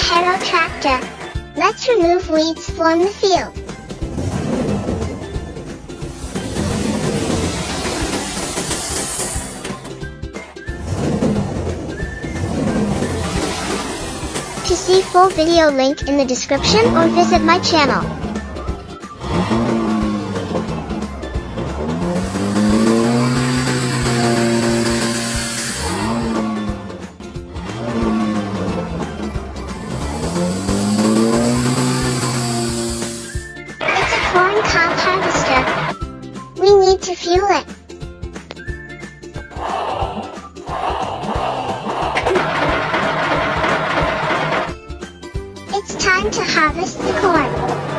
harrow tractor. Let's remove weeds from the field. To see full video, link in the description or visit my channel. It's a corn cob harvester. We need to fuel it. It's time to harvest the corn.